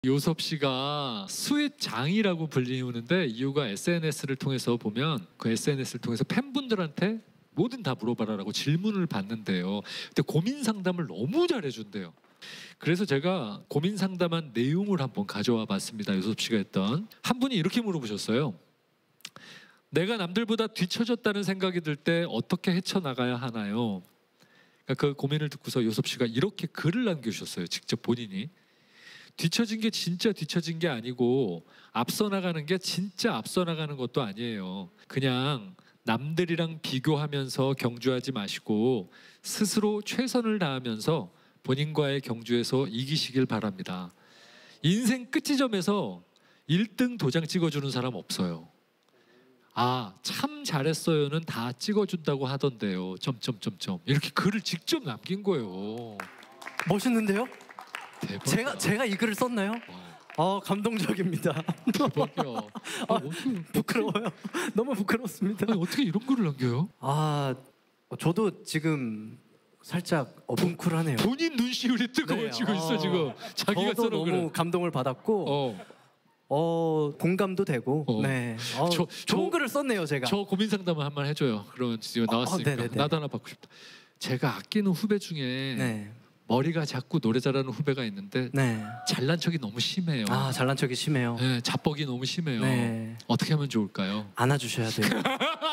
요섭 씨가 수혜장이라고 불리우는데 이유가 SNS를 통해서 보면 그 SNS를 통해서 팬분들한테 뭐든 다 물어봐라라고 질문을 받는데요. 근데 고민 상담을 너무 잘해준대요. 그래서 제가 고민 상담한 내용을 한번 가져와 봤습니다. 요섭 씨가 했던 한 분이 이렇게 물어보셨어요. 내가 남들보다 뒤처졌다는 생각이 들 때 어떻게 헤쳐나가야 하나요? 그러니까 그 고민을 듣고서 요섭 씨가 이렇게 글을 남겨주셨어요. 직접 본인이. 뒤처진 게 진짜 뒤처진 게 아니고 앞서 나가는 게 진짜 앞서 나가는 것도 아니에요. 그냥 남들이랑 비교하면서 경주하지 마시고 스스로 최선을 다하면서 본인과의 경주에서 이기시길 바랍니다. 인생 끝지점에서 1등 도장 찍어주는 사람 없어요. 아, 참 잘했어요는 다 찍어준다고 하던데요. 점점점점 이렇게 글을 직접 남긴 거예요. 멋있는데요? 대박이야. 제가 이 글을 썼나요? 감동적입니다. 대박이야. 부끄러워요. 너무 부끄럽습니다. 아니, 어떻게 이런 글을 남겨요? 저도 지금 살짝 뭉클하네요. 본인 눈시울이 뜨거워지고 있어 지금. 자기가 저도 써놓은 너무 글을. 감동을 받았고 공감도 되고 네. 좋은 글을 썼네요 제가. 저 고민 상담을 한번 해줘요. 그러면 지금 나왔으니까 나도 하나 받고 싶다. 제가 아끼는 후배 중에 머리가 작고 노래 잘하는 후배가 있는데 잘난 척이 너무 심해요. 잘난 척이 심해요. 네, 자뻑이 너무 심해요. 어떻게 하면 좋을까요? 안아주셔야 돼요.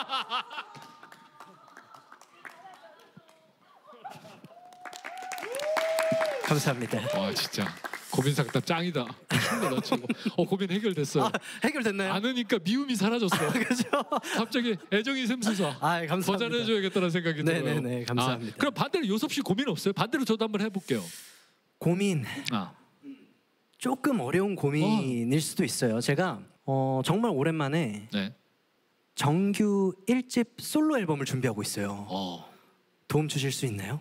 감사합니다. 와 진짜 고민 상담 짱이다. 춤도 치고. 고민 해결됐어요. 해결됐나요? 안으니까 미움이 사라졌어. 그렇죠. 갑자기 애정이 샘솟아. 감사합니다. 더 잘해줘야겠다는 생각이 들어요. 네네네, 감사합니다. 그럼 반대로 요섭 씨 고민 없어요? 반대로 저도 한번 해볼게요. 고민. 조금 어려운 고민일 수도 있어요. 제가 정말 오랜만에 정규 1집 솔로 앨범을 준비하고 있어요. 도움 주실 수 있나요?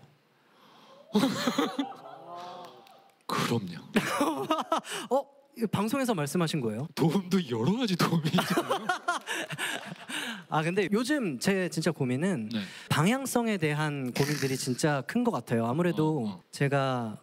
그럼요. 이거 방송에서 말씀하신 거예요? 도움도 여러 가지 도움이 있잖아요. 근데 요즘 제 진짜 고민은 방향성에 대한 고민들이 진짜 큰 것 같아요. 아무래도 제가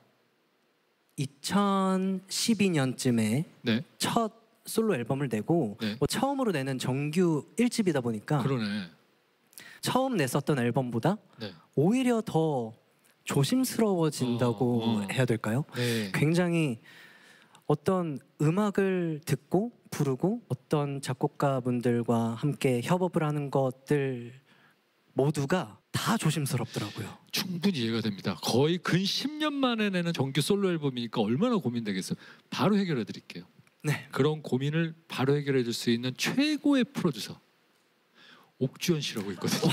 2012년쯤에 첫 솔로 앨범을 내고 처음으로 내는 정규 1집이다 보니까 그러네. 처음 냈었던 앨범보다 오히려 더 조심스러워진다고 해야 될까요? 굉장히 어떤 음악을 듣고 부르고 어떤 작곡가분들과 함께 협업을 하는 것들 모두가 다 조심스럽더라고요. 충분히 이해가 됩니다. 거의 근 10년 만에 내는 정규 솔로 앨범이니까 얼마나 고민되겠어요. 바로 해결해 드릴게요. 그런 고민을 바로 해결해 줄 수 있는 최고의 프로듀서 옥주현 씨라고 있거든요.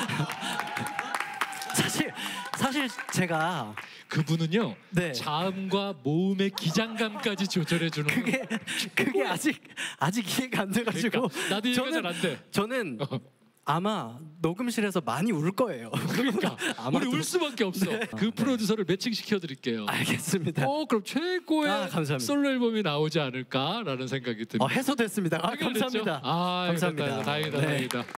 사실 제가 그분은요 자음과 모음의 기장감까지 조절해 주는 그게 아직 이해가 안 돼가지고 나도 이해가 잘 안 돼. 저는 아마 녹음실에서 많이 울 거예요. 그러니까 우리 울 수밖에 없어. 그 프로듀서를 매칭시켜 드릴게요. 알겠습니다. 그럼 최고의 솔로 앨범이 나오지 않을까라는 생각이 듭니다. 해소됐습니다. 감사합니다. 감사합니다. 다행이다.